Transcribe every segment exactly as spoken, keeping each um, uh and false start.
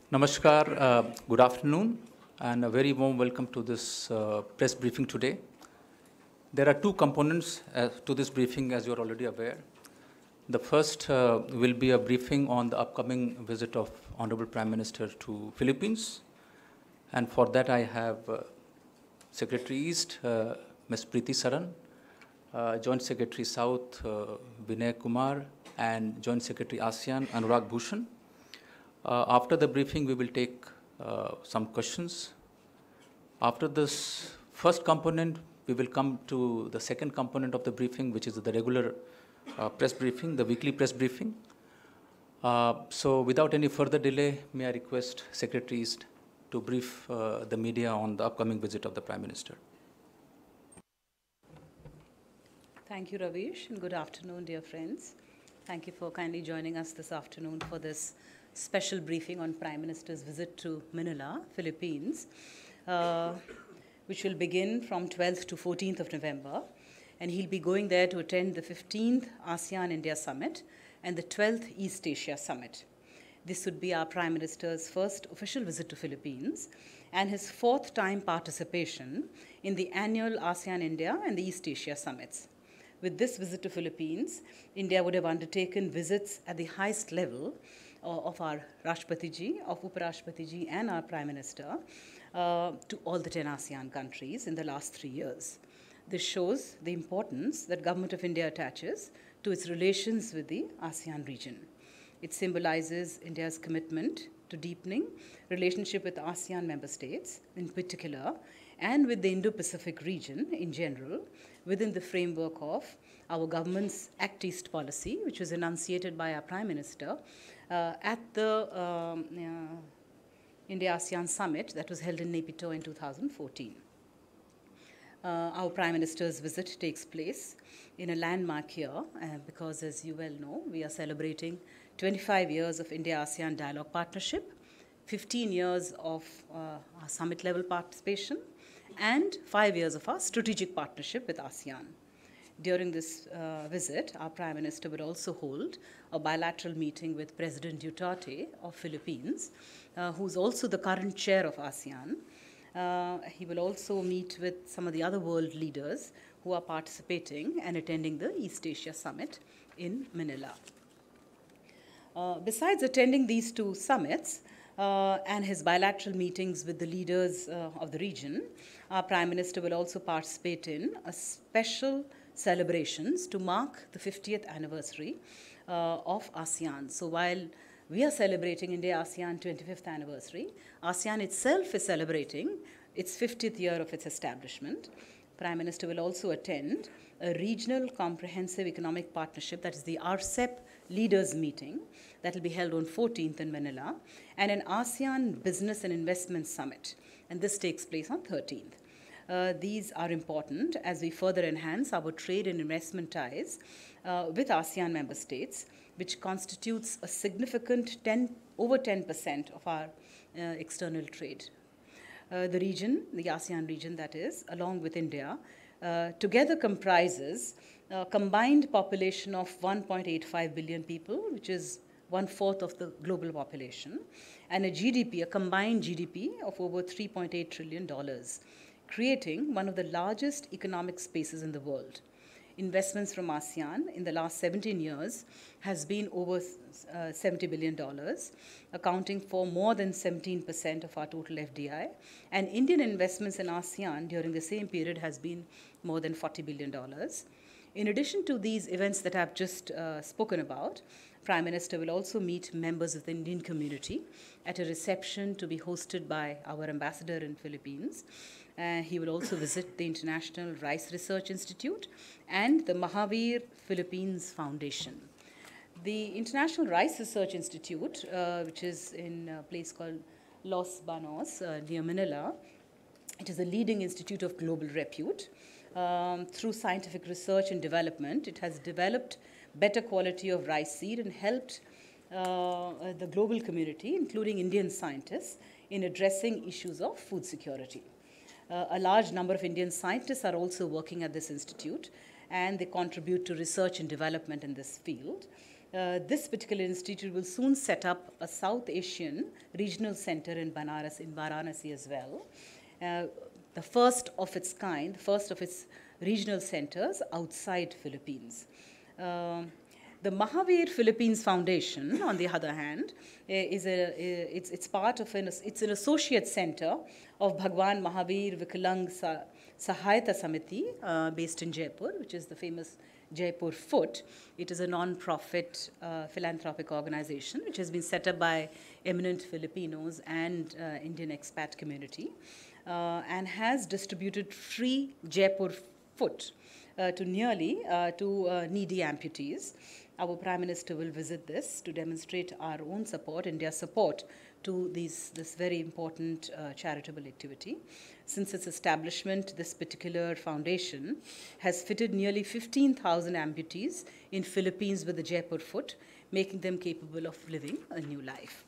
Namaskar, uh, good afternoon, and a very warm welcome to this uh, press briefing today. There are two components uh, to this briefing, as you are already aware. The first uh, will be a briefing on the upcoming visit of Honorable Prime Minister to Philippines, and for that I have uh, Secretary East, uh, Miz Preeti Saran, uh, Joint Secretary South, uh, Vinay Kumar, and Joint Secretary ASEAN, Anurag Bhushan. Uh, after the briefing, we will take uh, some questions. After this first component, we will come to the second component of the briefing, which is the regular uh, press briefing, the weekly press briefing. Uh, so without any further delay, may I request Secretary East to brief uh, the media on the upcoming visit of the Prime Minister. Thank you, Ravish, and good afternoon, dear friends. Thank you for kindly joining us this afternoon for this special briefing on Prime Minister's visit to Manila, Philippines, uh, which will begin from twelfth to fourteenth of November. And he'll be going there to attend the fifteenth ASEAN-India Summit and the twelfth East Asia Summit. This would be our Prime Minister's first official visit to Philippines and his fourth time participation in the annual ASEAN-India and the East Asia Summits. With this visit to Philippines, India would have undertaken visits at the highest level of our Rashtrapati, of Uparashtrapati and our Prime Minister uh, to all the ten ASEAN countries in the last three years. This shows the importance that Government of India attaches to its relations with the ASEAN region. It symbolizes India's commitment to deepening relationship with ASEAN member states in particular and with the Indo-Pacific region in general within the framework of our government's Act East policy, which was enunciated by our Prime Minister uh, at the um, uh, India-ASEAN Summit that was held in Naypyidaw in two thousand fourteen. Uh, our Prime Minister's visit takes place in a landmark year uh, because, as you well know, we are celebrating twenty-five years of India-ASEAN dialogue partnership, fifteen years of uh, our summit-level participation, and five years of our strategic partnership with ASEAN. During this uh, visit, our Prime Minister will also hold a bilateral meeting with President Duterte of Philippines, uh, who's also the current chair of ASEAN. Uh, he will also meet with some of the other world leaders who are participating and attending the East Asia Summit in Manila. Uh, besides attending these two summits, Uh, and his bilateral meetings with the leaders uh, of the region, our Prime Minister will also participate in a special celebrations to mark the fiftieth anniversary uh, of ASEAN. So while we are celebrating India-ASEAN twenty-fifth anniversary, ASEAN itself is celebrating its fiftieth year of its establishment. Prime Minister will also attend a regional comprehensive economic partnership, that is the R C E P leaders meeting that will be held on fourteenth in Manila, and an ASEAN Business and Investment Summit, and this takes place on thirteenth. Uh, these are important as we further enhance our trade and investment ties uh, with ASEAN member states, which constitutes a significant ten, over ten percent of our uh, external trade. Uh, the region, the ASEAN region that is, along with India, uh, together comprises a combined population of one point eight five billion people, which is one-fourth of the global population, and a G D P, a combined G D P of over three point eight trillion dollars, creating one of the largest economic spaces in the world. Investments from ASEAN in the last seventeen years has been over uh, seventy billion dollars, accounting for more than seventeen percent of our total F D I. And Indian investments in ASEAN during the same period has been more than forty billion dollars. In addition to these events that I've just uh, spoken about, Prime Minister will also meet members of the Indian community at a reception to be hosted by our ambassador in Philippines. Uh, he will also visit the International Rice Research Institute and the Mahavir Philippines Foundation. The International Rice Research Institute, uh, which is in a place called Los Banos uh, near Manila, it is a leading institute of global repute. Um, through scientific research and development, it has developed better quality of rice seed and helped uh, the global community, including Indian scientists, in addressing issues of food security. Uh, a large number of Indian scientists are also working at this institute, and they contribute to research and development in this field. Uh, this particular institute will soon set up a South Asian regional center in Banaras, in Varanasi as well. Uh, the first of its kind, the first of its regional centers outside Philippines. Uh, the Mahavir Philippines Foundation, on the other hand, is a, it's, it's part of an, it's an associate center of Bhagwan Mahavir Vikalang Sahayata Samiti, uh, based in Jaipur, which is the famous Jaipur Foot. It is a non-profit uh, philanthropic organization which has been set up by eminent Filipinos and uh, Indian expat community, uh, and has distributed free Jaipur Foot uh, to nearly uh, to uh, needy amputees. Our Prime Minister will visit this to demonstrate our own support, India's support to these, this very important uh, charitable activity. Since its establishment, this particular foundation has fitted nearly fifteen thousand amputees in Philippines with the Jaipur Foot, making them capable of living a new life.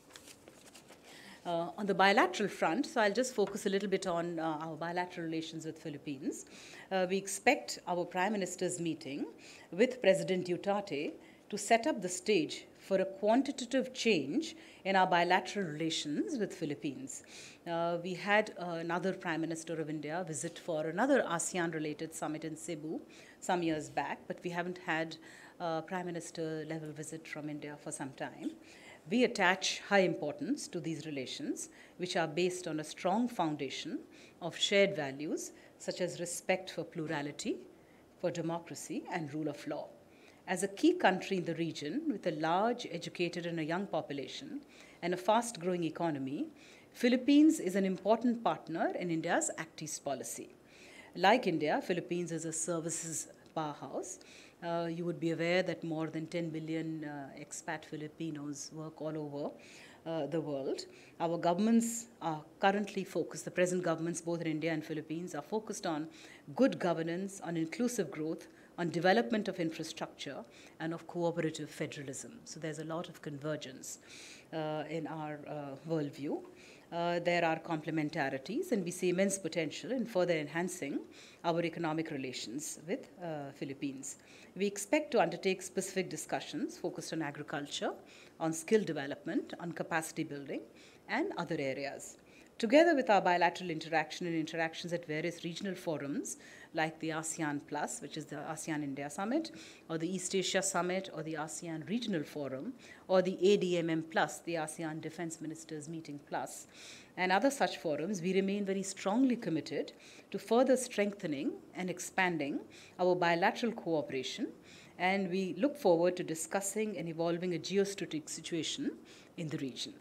Uh, on the bilateral front, so I'll just focus a little bit on uh, our bilateral relations with Philippines. Uh, we expect our Prime Minister's meeting with President Duterte to set up the stage for a quantitative change in our bilateral relations with Philippines. Uh, we had uh, another Prime Minister of India visit for another ASEAN-related summit in Cebu some years back, but we haven't had a Prime Minister-level visit from India for some time. We attach high importance to these relations, which are based on a strong foundation of shared values, such as respect for plurality, for democracy, and rule of law. As a key country in the region with a large, educated, and a young population and a fast-growing economy, Philippines is an important partner in India's Act East policy. Like India, Philippines is a services powerhouse. Uh, you would be aware that more than ten billion uh, expat Filipinos work all over uh, the world. Our governments are currently focused, the present governments both in India and Philippines are focused on good governance, on inclusive growth, on development of infrastructure, and of cooperative federalism. So there's a lot of convergence uh, in our uh, worldview. Uh, there are complementarities, and we see immense potential in further enhancing our economic relations with uh, Philippines. We expect to undertake specific discussions focused on agriculture, on skill development, on capacity building, and other areas. Together with our bilateral interaction and interactions at various regional forums, like the ASEAN Plus, which is the ASEAN India Summit, or the East Asia Summit, or the ASEAN Regional Forum, or the A D M M Plus, the ASEAN Defense Ministers Meeting Plus, and other such forums, we remain very strongly committed to further strengthening and expanding our bilateral cooperation, and we look forward to discussing and evolving a geostrategic situation in the region.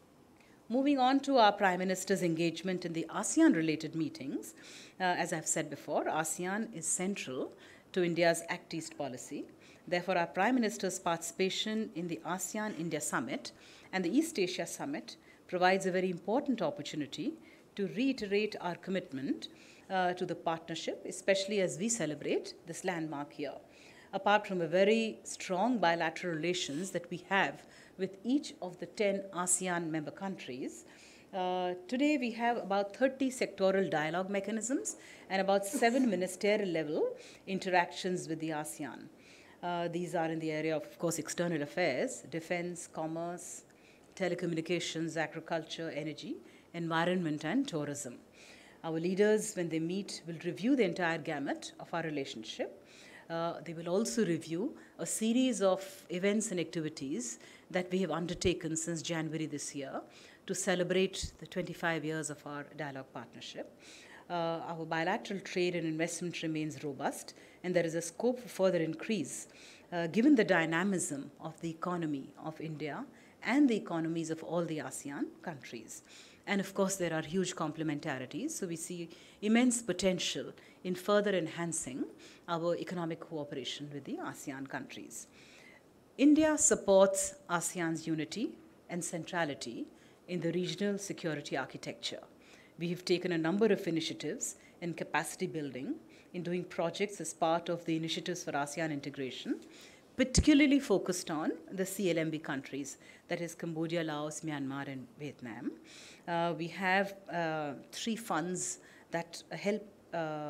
Moving on to our Prime Minister's engagement in the ASEAN-related meetings, uh, as I've said before, ASEAN is central to India's Act East policy. Therefore, our Prime Minister's participation in the ASEAN-India Summit and the East Asia Summit provides a very important opportunity to reiterate our commitment uh, to the partnership, especially as we celebrate this landmark year. Apart from a very strong bilateral relations that we have with each of the ten ASEAN member countries, uh, today we have about thirty sectoral dialogue mechanisms and about seven ministerial level interactions with the ASEAN. Uh, these are in the area of, of course, external affairs, defense, commerce, telecommunications, agriculture, energy, environment, and tourism. Our leaders, when they meet, will review the entire gamut of our relationship. Uh, they will also review a series of events and activities that we have undertaken since January this year to celebrate the twenty-five years of our dialogue partnership. Uh, our bilateral trade and investment remains robust, and there is a scope for further increase uh, given the dynamism of the economy of India and the economies of all the ASEAN countries. And of course, there are huge complementarities, so we see immense potential in further enhancing our economic cooperation with the ASEAN countries. India supports ASEAN's unity and centrality in the regional security architecture. We have taken a number of initiatives in capacity building, in doing projects as part of the initiatives for ASEAN integration, particularly focused on the C L M B countries, that is Cambodia, Laos, Myanmar, and Vietnam. Uh, we have uh, three funds that help uh,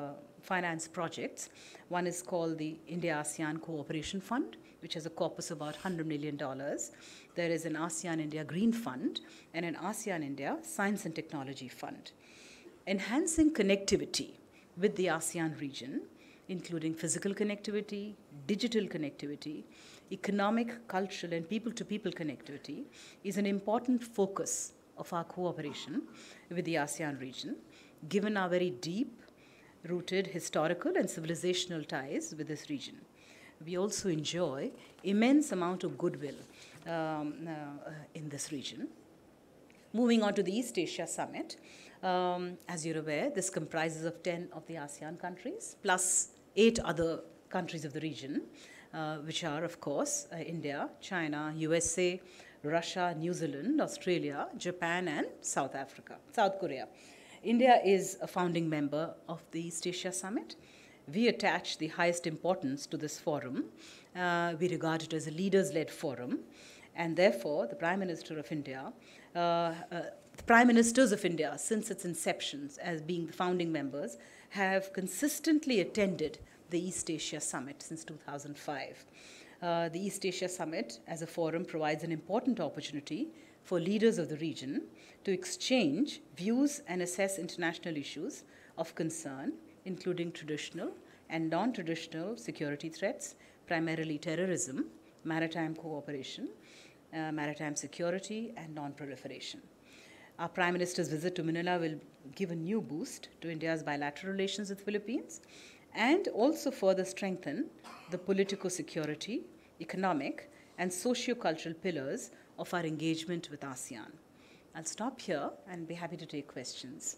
finance projects. One is called the India-ASEAN Cooperation Fund, which has a corpus of about one hundred million dollars. There is an ASEAN-India Green Fund and an ASEAN-India Science and Technology Fund. Enhancing connectivity with the ASEAN region, including physical connectivity, digital connectivity, economic, cultural, and people-to-people connectivity, is an important focus of our cooperation with the ASEAN region, given our very deep-rooted historical and civilizational ties with this region. We also enjoy immense amount of goodwill um, uh, in this region. Moving on to the East Asia Summit, um, as you're aware, this comprises of ten of the ASEAN countries, plus eight other countries of the region, uh, which are, of course, uh, India, China, U S A, Russia, New Zealand, Australia, Japan, and South Africa, South Korea. India is a founding member of the East Asia Summit. We attach the highest importance to this forum. Uh, we regard it as a leaders-led forum, and therefore the Prime Minister of India, uh, uh, the Prime Ministers of India, since its inception as being the founding members, have consistently attended the East Asia Summit since two thousand five. Uh, the East Asia Summit as a forum provides an important opportunity for leaders of the region to exchange views and assess international issues of concern, including traditional and non-traditional security threats, primarily terrorism, maritime cooperation, uh, maritime security, and non-proliferation. Our Prime Minister's visit to Manila will give a new boost to India's bilateral relations with the Philippines and also further strengthen the political security, economic, and socio-cultural pillars of our engagement with ASEAN. I'll stop here and be happy to take questions.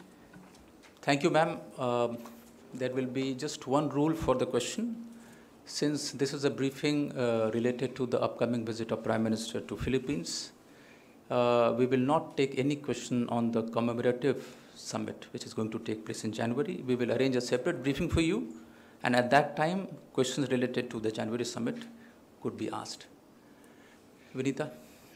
Thank you, ma'am. Um, there will be just one rule for the question. Since this is a briefing uh, related to the upcoming visit of Prime Minister to Philippines, uh, we will not take any question on the commemorative summit, which is going to take place in January. We will arrange a separate briefing for you, and at that time, questions related to the January summit could be asked. Vinita?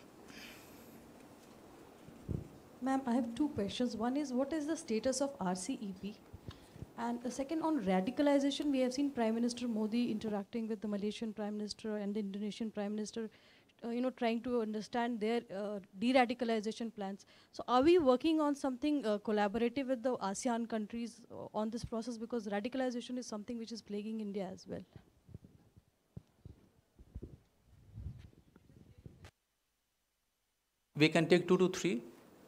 Ma'am, I have two questions. One is, what is the status of R C E P? And the second, on radicalization, we have seen Prime Minister Modi interacting with the Malaysian Prime Minister and the Indonesian Prime Minister, uh, you know, trying to understand their uh, de-radicalization plans. So are we working on something uh, collaborative with the ASEAN countries uh, on this process? Because radicalization is something which is plaguing India as well. We can take two to three.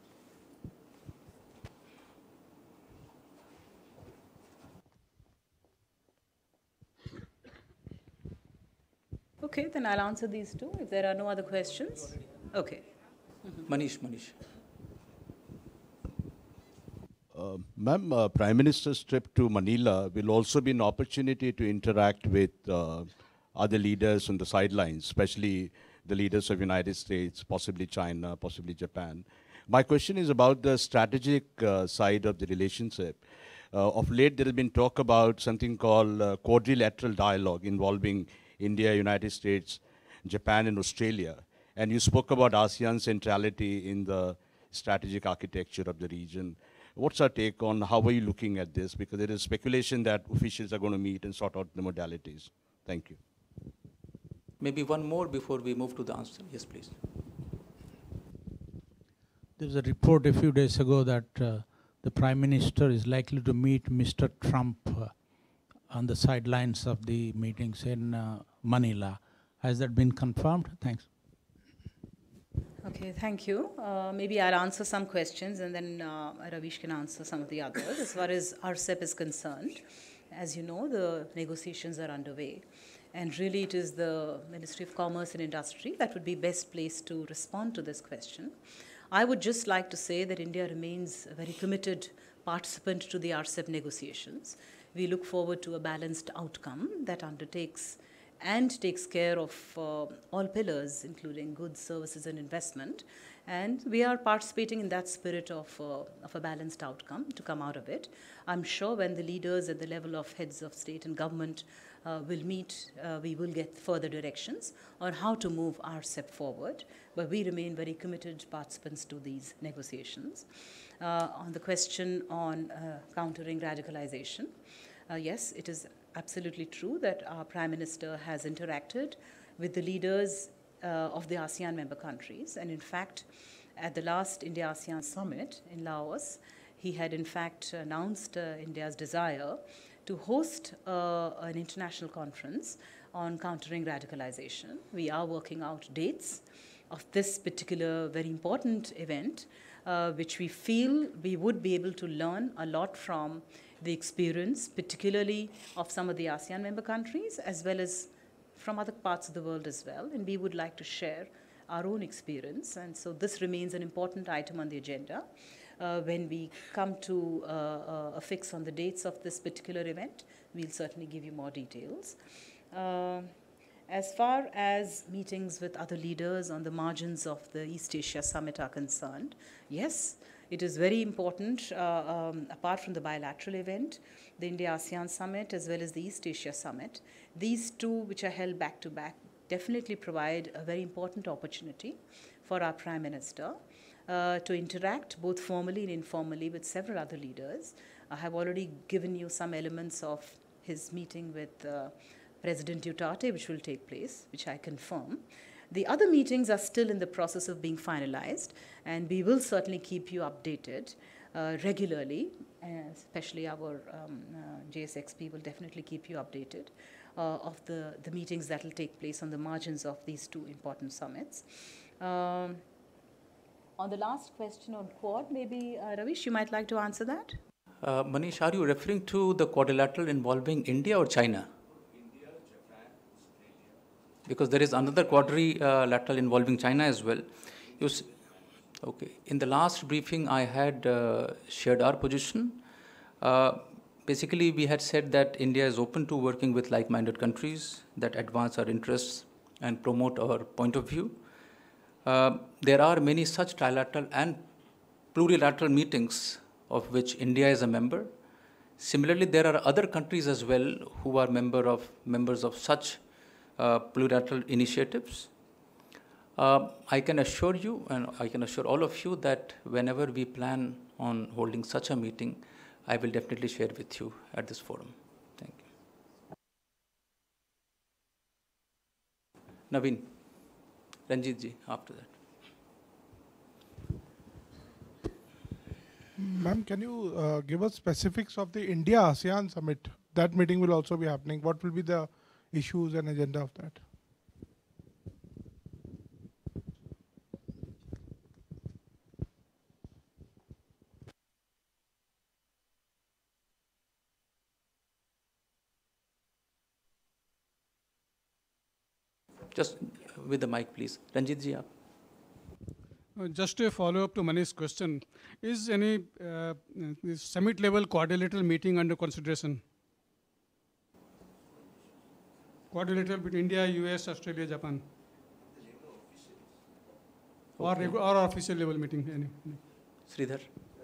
Okay, then I'll answer these two if there are no other questions. Okay. Mm-hmm. Manish, Manish. Uh, Ma'am, uh, Prime Minister's trip to Manila will also be an opportunity to interact with uh, other leaders on the sidelines, especially the leaders of United States, possibly China, possibly Japan. My question is about the strategic uh, side of the relationship. Uh, of late, there has been talk about something called uh, quadrilateral dialogue involving India, United States, Japan, and Australia. And you spoke about ASEAN centrality in the strategic architecture of the region. What's our take on how are you looking at this? Because there is speculation that officials are going to meet and sort out the modalities. Thank you. Maybe one more before we move to the answer. Yes, please. There was a report a few days ago that uh, the Prime Minister is likely to meet Mister Trump uh, on the sidelines of the meetings in uh, Manila. Has that been confirmed? Thanks. Okay, thank you. Uh, maybe I'll answer some questions and then uh, Ravish can answer some of the others. As far as R C E P is concerned, as you know, the negotiations are underway. And really it is the Ministry of Commerce and Industry that would be best placed to respond to this question. I would just like to say that India remains a very committed participant to the R C E P negotiations. We look forward to a balanced outcome that undertakes and takes care of uh, all pillars, including goods, services, and investment. And we are participating in that spirit of, uh, of a balanced outcome to come out of it. I'm sure when the leaders at the level of heads of state and government uh, will meet, uh, we will get further directions on how to move R C E P forward. But we remain very committed participants to these negotiations. Uh, on the question on uh, countering radicalization, Uh, yes, it is absolutely true that our Prime Minister has interacted with the leaders uh, of the ASEAN member countries. And in fact, at the last India-ASEAN summit in Laos, he had in fact announced uh, India's desire to host uh, an international conference on countering radicalization. We are working out dates of this particular very important event, uh, which we feel we would be able to learn a lot from the experience, particularly of some of the ASEAN member countries, as well as from other parts of the world as well. And we would like to share our own experience. And so this remains an important item on the agenda. Uh, when we come to uh, uh, a fix on the dates of this particular event, we'll certainly give you more details. Uh, as far as meetings with other leaders on the margins of the East Asia Summit are concerned, yes, it is very important, uh, um, apart from the bilateral event, the India-ASEAN Summit as well as the East Asia Summit. These two, which are held back-to-back, definitely provide a very important opportunity for our Prime Minister uh, to interact both formally and informally with several other leaders. I have already given you some elements of his meeting with uh, President Duterte, which will take place, which I confirm. The other meetings are still in the process of being finalized, and we will certainly keep you updated uh, regularly, uh, especially our um, uh, J S X P will definitely keep you updated uh, of the, the meetings that will take place on the margins of these two important summits. Um, on the last question on Quad, maybe uh, Ravish, you might like to answer that? Uh, Manish, are you referring to the quadrilateral involving India or China? Because there is another quadrilateral involving China as well. You s okay. In the last briefing, I had uh, shared our position. Uh, basically, we had said that India is open to working with like-minded countries that advance our interests and promote our point of view. Uh, there are many such trilateral and plurilateral meetings of which India is a member. Similarly, there are other countries as well who are member of, members of such Uh, plurilateral initiatives. Uh, I can assure you, and I can assure all of you, that whenever we plan on holding such a meeting, I will definitely share with you at this forum. Thank you. Naveen, Ranjit ji, after that. Ma'am, can you uh, give us specifics of the India-ASEAN summit? That meeting will also be happening. What will be the issues and agenda of that? Just with the mic, please. Ranjit ji, aap. Uh, Just a follow-up to Manish's question. Is any uh, summit-level quadrilateral meeting under consideration? Quadrilateral between India, U S, Australia, Japan? Or, Okay. regu- or official level meeting? Any, any. Sridhar.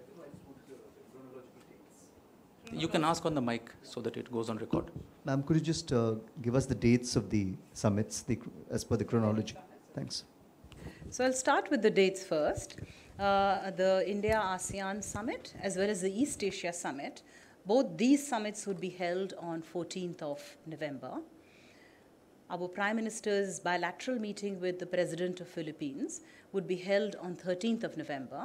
You can ask on the mic so that it goes on record. Ma'am, could you just uh, give us the dates of the summits the, as per the chronology? Thanks. So I'll start with the dates first. Uh, the India-ASEAN Summit as well as the East Asia Summit, both these summits would be held on fourteenth of November. Our Prime Minister's bilateral meeting with the President of Philippines would be held on thirteenth of November.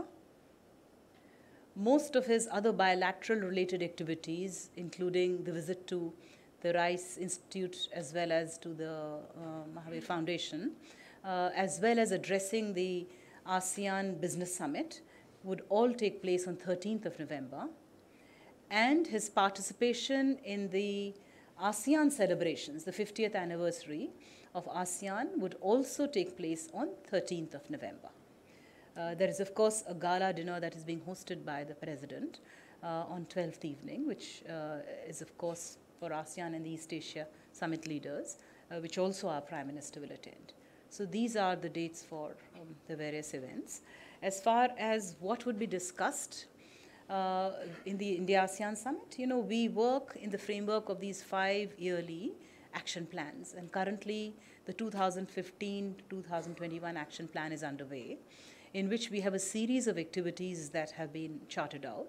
Most of his other bilateral related activities, including the visit to the Rice Institute as well as to the uh, Mahavir Foundation, uh, as well as addressing the ASEAN Business Summit, would all take place on thirteenth of November. And his participation in the ASEAN celebrations, the fiftieth anniversary of ASEAN, would also take place on thirteenth of November. Uh, there is, of course, a gala dinner that is being hosted by the President uh, on twelfth evening, which uh, is, of course, for ASEAN and the East Asia Summit leaders, uh, which also our Prime Minister will attend. So these are the dates for um, the various events. As far as what would be discussed uh, in the India-ASEAN Summit, you know, we work in the framework of these five yearly action plans. And currently, the two thousand fifteen to two thousand twenty-one action plan is underway, in which we have a series of activities that have been charted out.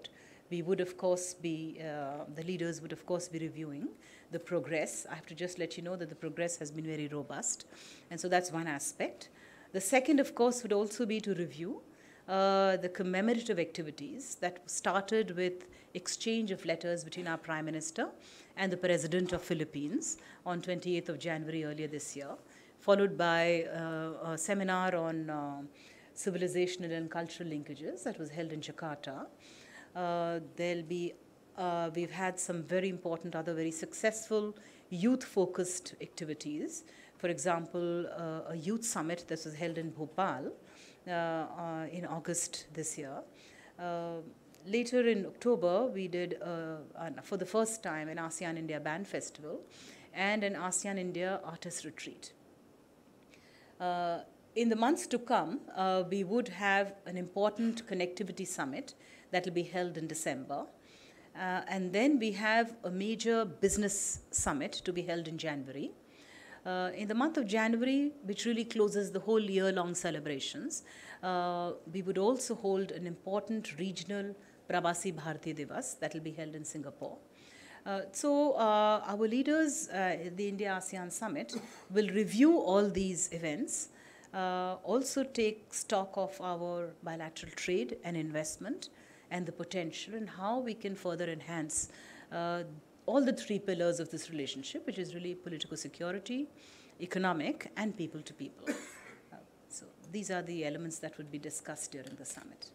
we would of course be, uh, the leaders would of course be reviewing the progress. I have to just let you know that the progress has been very robust. And so that's one aspect. The second, of course, would also be to review uh, the commemorative activities that started with exchange of letters between our Prime Minister and the President of Philippines on twenty-eighth of January earlier this year, followed by uh, a seminar on uh, civilizational and cultural linkages that was held in Jakarta. Uh, there'll be, uh, we've had some very important other very successful youth-focused activities. For example, uh, a youth summit that was held in Bhopal uh, uh, in August this year. Uh, later in October, we did, uh, an, for the first time, an ASEAN India Band Festival and an ASEAN India Artist Retreat. Uh, in the months to come, uh, we would have an important connectivity summit that will be held in December. Uh, and then we have a major business summit to be held in January. Uh, in the month of January, which really closes the whole year-long celebrations, uh, we would also hold an important regional Pravasi Bharatiya Divas that will be held in Singapore. Uh, so uh, our leaders, uh, the India-ASEAN Summit, will review all these events, uh, also take stock of our bilateral trade and investment and the potential and how we can further enhance uh, all the three pillars of this relationship, which is really political security, economic, and people to people. Uh, so these are the elements that would be discussed during the summit.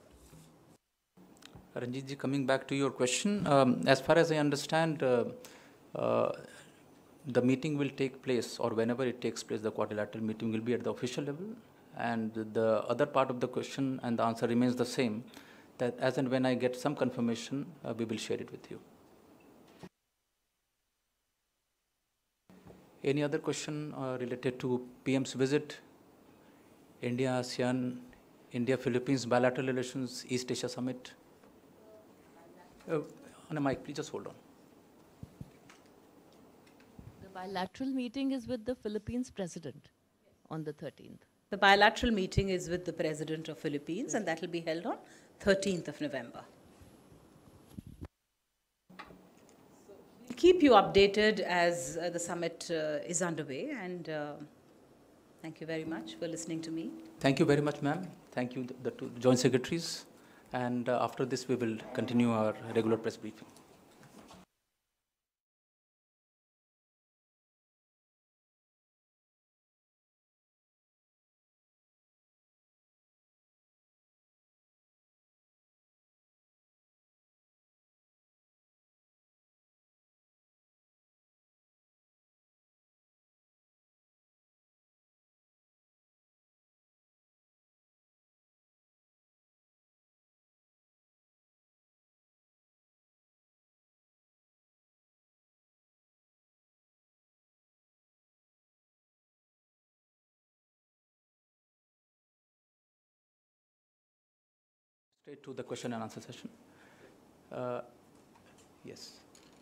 Ranjit ji, coming back to your question, um, as far as I understand, uh, uh, the meeting will take place, or whenever it takes place, the quadrilateral meeting will be at the official level. And the other part of the question and the answer remains the same, that as and when I get some confirmation, uh, we will share it with you. Any other question uh, related to P M's visit, India, ASEAN, India-Philippines bilateral relations, East Asia Summit? Uh, on a mic, please just hold on. The bilateral meeting is with the Philippines president on the thirteenth. The bilateral meeting is with the President of Philippines, and that will be held on thirteenth of November. We'll keep you updated as uh, the summit uh, is underway, and uh, thank you very much for listening to me. Thank you very much, ma'am. Thank you, the, the two joint secretaries. And uh, after this, we will continue our regular press briefing. Straight to the question and answer session. Uh, yes.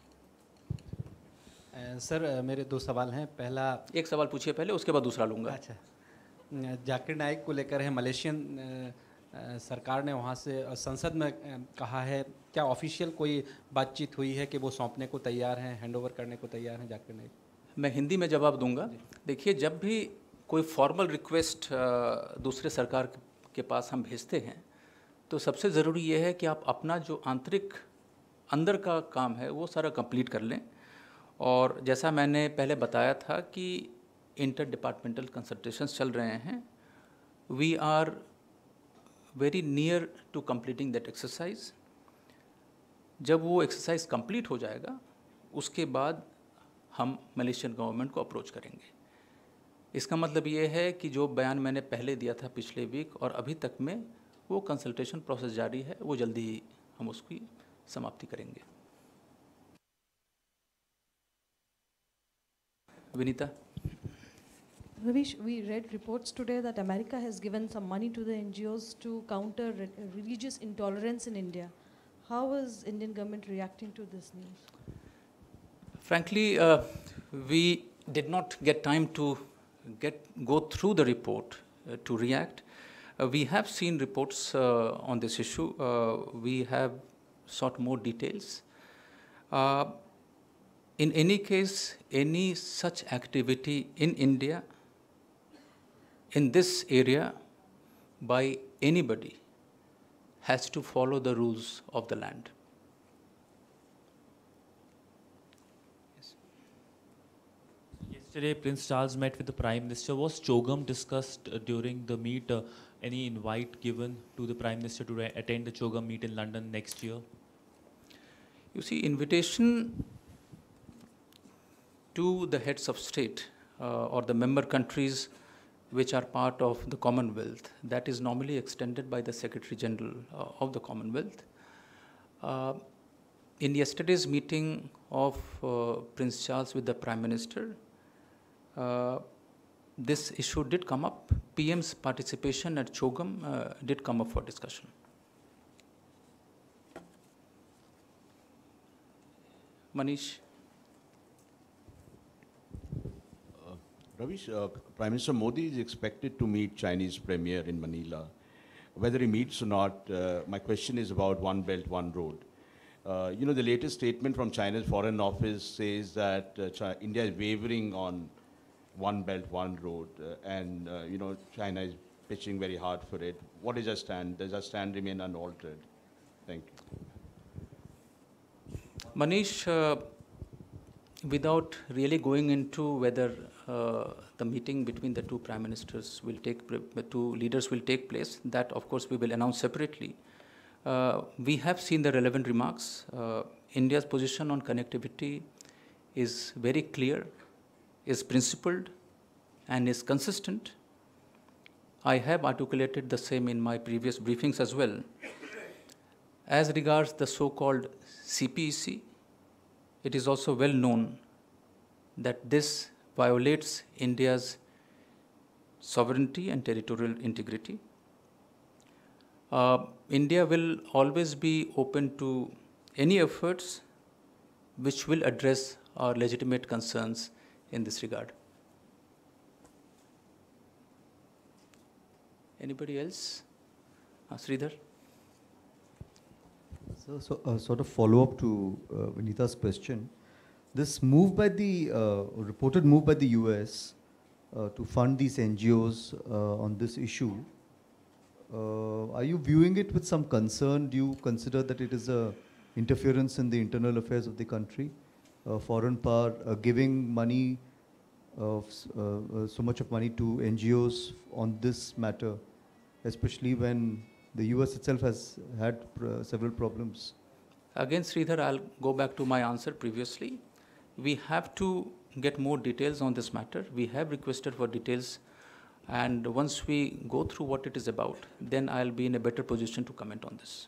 Sir मेरे दो सवाल हैं. पहला, एक सवाल पूछिए पहले, उसके बाद दूसरा लूँगा. अच्छा, जाकिर नाइक को लेकर है. मलेशियन सरकार ने वहाँ से संसद में कहा है, क्या ऑफिशियल कोई बातचीत हुई है कि वो सौंपने को तैयार हैं, हैंडओवर करने को तैयार हैं जाकिर नाइक? मैं हिंदी में जवाब दूंगा. देखिए, जब भी कोई फॉर्मल रिक्वेस्ट दूसरे सरकार के पास हम भेजते हैं, तो सबसे ज़रूरी ये है कि आप अपना जो आंतरिक अंदर का काम है वो सारा कंप्लीट कर लें. और जैसा मैंने पहले बताया था कि इंटर डिपार्टमेंटल कंसल्टेशंस चल रहे हैं. We are very near to completing that exercise. जब वो एक्सरसाइज कंप्लीट हो जाएगा, उसके बाद हम मलेशियन गवर्नमेंट को अप्रोच करेंगे. इसका मतलब ये है कि जो बयान मैंने पहले दिया था पिछले वीक और अभी तक में, वो कंसल्टेशन प्रोसेस जारी है. वो जल्दी ही हम उसकी समाप्ति करेंगे. Vinita? Ravish, we read reports today that America has given some money to the N G Os to counter re religious intolerance in India. How is Indian government reacting to this news? Frankly, uh, we did not get time to get go through the report uh, to react. Uh, we have seen reports uh, on this issue. Uh, we have sought more details. Uh, in any case, any such activity in India, in this area, by anybody, has to follow the rules of the land. Yes. Yesterday, Prince Charles met with the Prime Minister. Was Chogam discussed uh, during the meet? Uh, any invite given to the Prime Minister to attend the Chogam meet in London next year? You see, invitation to the heads of state uh, or the member countries which are part of the Commonwealth, that is normally extended by the Secretary General uh, of the Commonwealth. Uh, in yesterday's meeting of uh, Prince Charles with the Prime Minister, uh, this issue did come up. P M's participation at Chogam uh, did come up for discussion. Manish. Ravish, uh, Prime Minister Modi is expected to meet Chinese Premier in Manila. Whether he meets or not, uh, my question is about One Belt, One Road. Uh, you know, the latest statement from China's Foreign Office says that uh, China, India is wavering on One Belt, One Road, uh, and, uh, you know, China is pitching very hard for it. What is our stand? Does our stand remain unaltered? Thank you. Manish, uh, without really going into whether uh, the meeting between the two prime ministers will take, the two leaders will take place, that of course we will announce separately. Uh, we have seen the relevant remarks. Uh, India's position on connectivity is very clear, is principled, and is consistent. I have articulated the same in my previous briefings as well. As regards the so-called C P E C, it is also well known that this violates India's sovereignty and territorial integrity. Uh, India will always be open to any efforts which will address our legitimate concerns in this regard. Anybody else? Uh, Sridhar? So, so uh, sort of follow up to uh, Vinita's question. This move by the, uh, reported move by the U S uh, to fund these N G Os uh, on this issue, uh, are you viewing it with some concern? Do you consider that it is a interference in the internal affairs of the country? Uh, foreign power uh, giving money, of uh, uh, so much of money to N G Os on this matter, especially when the U S itself has had pr several problems? Again, Sridhar, I'll go back to my answer previously. We have to get more details on this matter. We have requested for details, and once we go through what it is about, then I'll be in a better position to comment on this.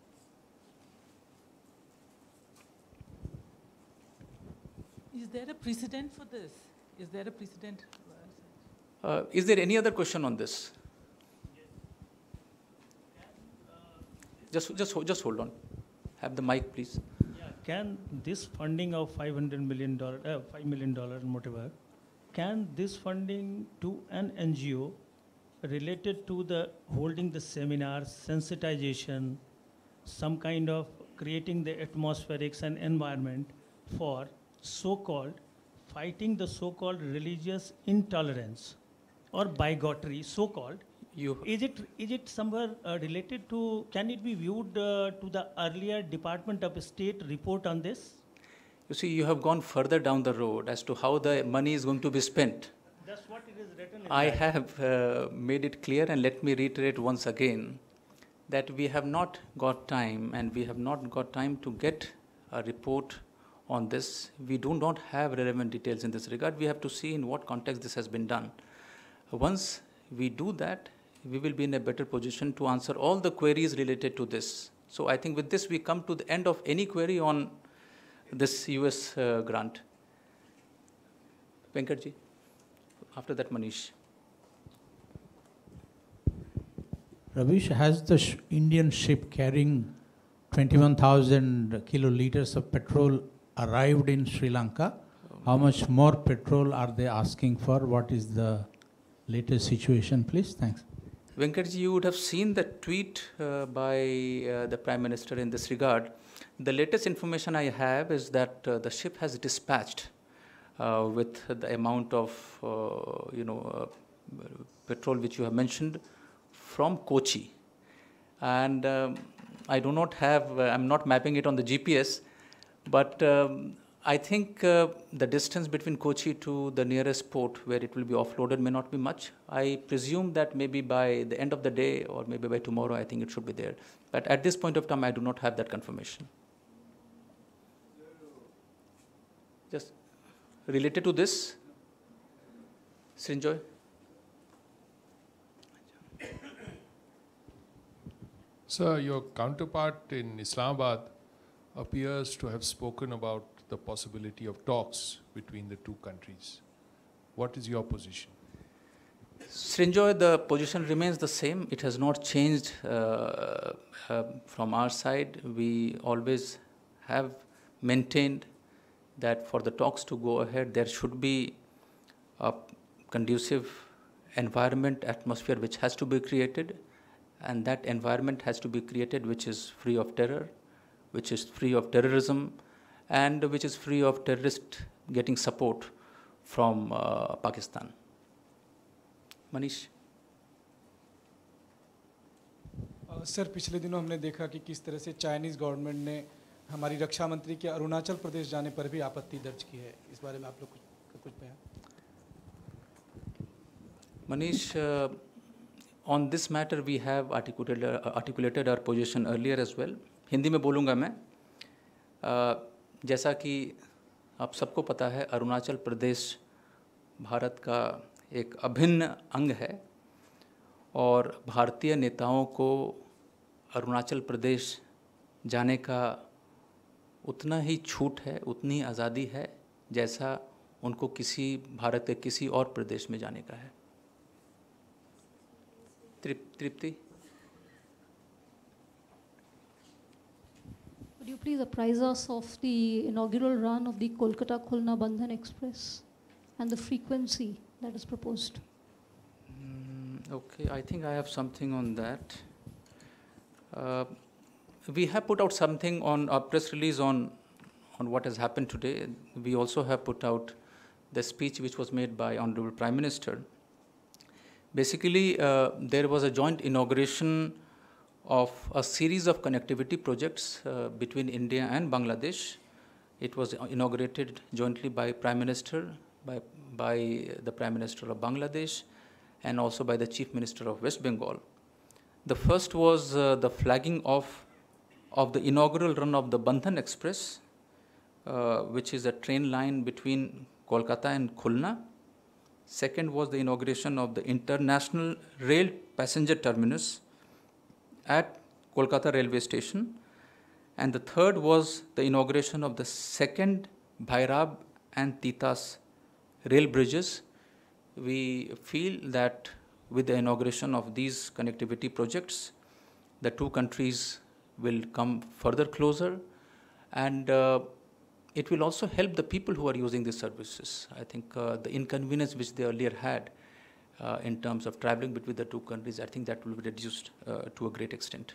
Is there a precedent for this? Is there a precedent? Uh, is there any other question on this? Just, just, just hold on. Have the mic, please. Yeah. Can this funding of five hundred million dollars, uh, five million dollars, whatever, can this funding to an N G O related to the holding the seminars, sensitization, some kind of creating the atmospherics and environment for so-called fighting the so-called religious intolerance or bigotry, so-called? You is it is it somewhere uh, related to? Can it be viewed uh, to the earlier Department of State report on this? You see, you have gone further down the road as to how the money is going to be spent. That's what it is written in I that. have uh, made it clear, and let me reiterate once again that we have not got time, and we have not got time to get a report on this. We do not have relevant details in this regard. We have to see in what context this has been done. Once we do that, we will be in a better position to answer all the queries related to this. So I think with this we come to the end of any query on this U S uh, grant. Venkatji, after that Manish. Ravish, has the sh Indian ship carrying twenty-one thousand kiloliters of petrol arrived in Sri Lanka? How much more petrol are they asking for? What is the latest situation, please? Thanks. Venkatji, you would have seen the tweet uh, by uh, the Prime Minister in this regard. The latest information I have is that uh, the ship has dispatched uh, with the amount of, uh, you know, uh, petrol which you have mentioned from Kochi. And um, I do not have, uh, I'm not mapping it on the G P S, but um, I think uh, the distance between Kochi to the nearest port where it will be offloaded may not be much. I presume that maybe by the end of the day or maybe by tomorrow, I think it should be there. But at this point of time, I do not have that confirmation. Just related to this, Srinjoy? Sir, your counterpart in Islamabad appears to have spoken about the possibility of talks between the two countries. What is your position? Srinjoy, the position remains the same. It has not changed uh, uh, from our side. We always have maintained that for the talks to go ahead, there should be a conducive environment, atmosphere which has to be created, and that environment has to be created which is free of terror, which is free of terrorism, and which is free of terrorists getting support from uh, Pakistan. Manish? Sir पिछले दिनों हमने देखा कि किस तरह से Chinese government ने हमारी रक्षा मंत्री के अरुणाचल प्रदेश जाने पर भी आपत्ति दर्ज की है इस बारे में आप लोग कुछ कुछ बयान Manish, uh, on this matter we have articulated, uh, articulated our position earlier as well. Hindi में बोलूँगा मैं. uh, जैसा कि आप सबको पता है, अरुणाचल प्रदेश भारत का एक अभिन्न अंग है और भारतीय नेताओं को अरुणाचल प्रदेश जाने का उतना ही छूट है, उतनी आज़ादी है जैसा उनको किसी भारत के किसी और प्रदेश में जाने का है. तृप्ति? Could you please apprise us of the inaugural run of the Kolkata-Khulna Bandhan Express and the frequency that is proposed? Mm, okay, I think I have something on that. Uh, we have put out something on a press release on, on what has happened today. We also have put out the speech which was made by Honorable Prime Minister. Basically, uh, there was a joint inauguration of a series of connectivity projects uh, between India and Bangladesh. It was inaugurated jointly by Prime Minister, by, by the Prime Minister of Bangladesh, and also by the Chief Minister of West Bengal. The first was uh, the flagging off of the inaugural run of the Bandhan Express, uh, which is a train line between Kolkata and Khulna. Second was the inauguration of the International Rail Passenger Terminus at Kolkata Railway Station. And the third was the inauguration of the second Bhairab and Titas rail bridges. We feel that with the inauguration of these connectivity projects, the two countries will come further closer, and uh, it will also help the people who are using these services. I think uh, the inconvenience which they earlier had uh, in terms of traveling between the two countries, I think that will be reduced uh, to a great extent.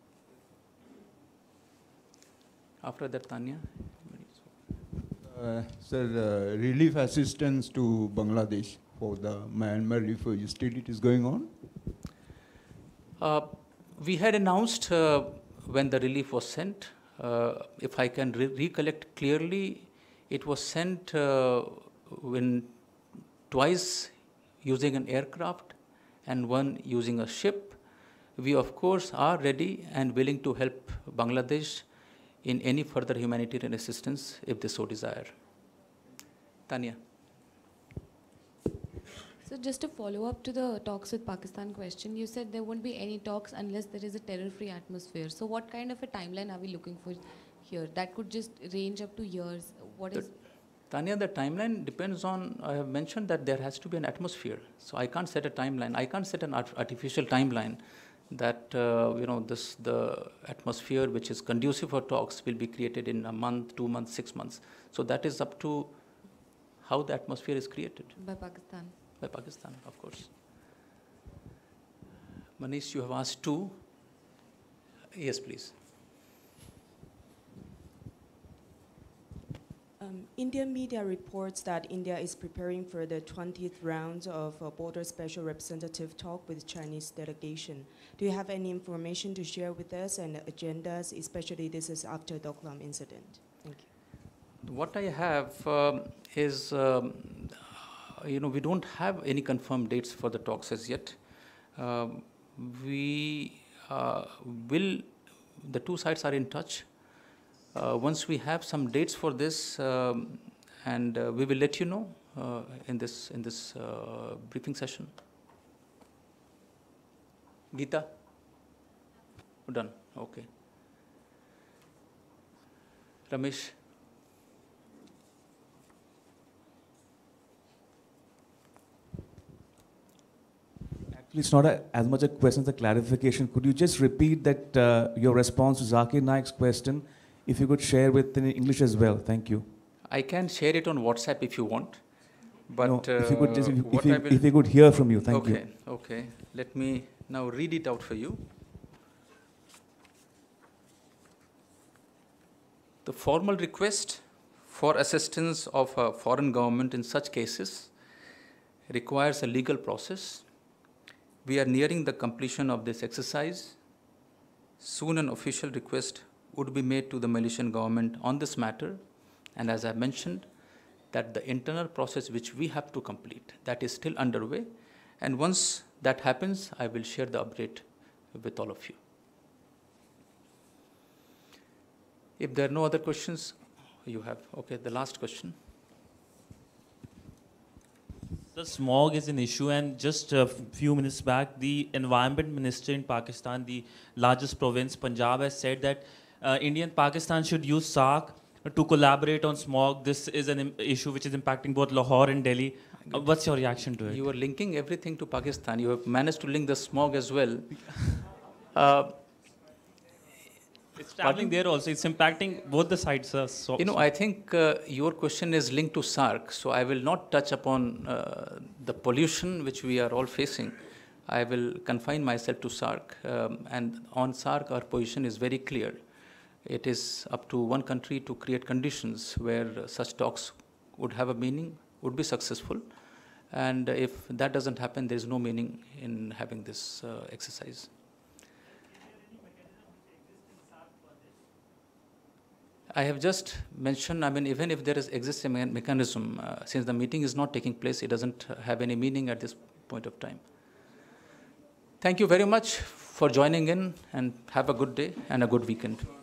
After that, Tanya. Uh, sir, uh, relief assistance to Bangladesh for the Myanmar refugees, still it is going on? Uh, we had announced uh, when the relief was sent. Uh, if I can re recollect clearly, it was sent uh, when twice using an aircraft and one using a ship. We of course are ready and willing to help Bangladesh in any further humanitarian assistance if they so desire. Tanya. So just to follow up to the talks with Pakistan question, you said there won't be any talks unless there is a terror-free atmosphere. So what kind of a timeline are we looking for here? That could just range up to years. What is? Tanya, the timeline depends on, I have mentioned that there has to be an atmosphere. So I can't set a timeline. I can't set an art artificial timeline that, uh, you know, this, the atmosphere which is conducive for talks will be created in a month, two months, six months. So that is up to how the atmosphere is created. By Pakistan. By Pakistan, of course. Manish, you have asked two. Yes, please. Um, Indian media reports that India is preparing for the twentieth round of a border special representative talk with Chinese delegation. Do you have any information to share with us and agendas, especially this is after Doklam incident? Thank you. What I have um, is, um, you know, we don't have any confirmed dates for the talks as yet. Um, we uh, will, the two sides are in touch. Uh, once we have some dates for this, um, and uh, we will let you know uh, in this in this uh, briefing session. Geeta, done. Okay. Ramesh. Actually, it's not a, as much a question as a clarification. Could you just repeat that uh, your response to Zakir Naik's question? If you could share with in English as well, thank you. I can share it on WhatsApp if you want, but no, if you could just if, uh, you, what if, you, I will if you could hear from you, thank okay, you. Okay, okay. Let me now read it out for you. The formal request for assistance of a foreign government in such cases requires a legal process. We are nearing the completion of this exercise. Soon an official request would be made to the Malaysian government on this matter, and as I mentioned, that the internal process which we have to complete, that is still underway, and once that happens, I will share the update with all of you. If there are no other questions, you have, okay, the last question. The smog is an issue, and just a few minutes back, the environment minister in Pakistan, the largest province, Punjab, has said that uh, India and Pakistan should use SAARC to collaborate on smog. This is an im- issue which is impacting both Lahore and Delhi. Uh, what's your reaction to it? You are linking everything to Pakistan. You have managed to link the smog as well. Uh, it's traveling there also. It's impacting both the sides. Uh, so you know, I think uh, your question is linked to SAARC, so I will not touch upon uh, the pollution which we are all facing. I will confine myself to SAARC. Um, and on SAARC, our position is very clear. It is up to one country to create conditions where uh, such talks would have a meaning, would be successful. And if that doesn't happen, there is no meaning in having this uh, exercise. I have just mentioned, I mean, even if there is existing me- mechanism, uh, since the meeting is not taking place, it doesn't have any meaning at this point of time. Thank you very much for joining in, and have a good day and a good weekend.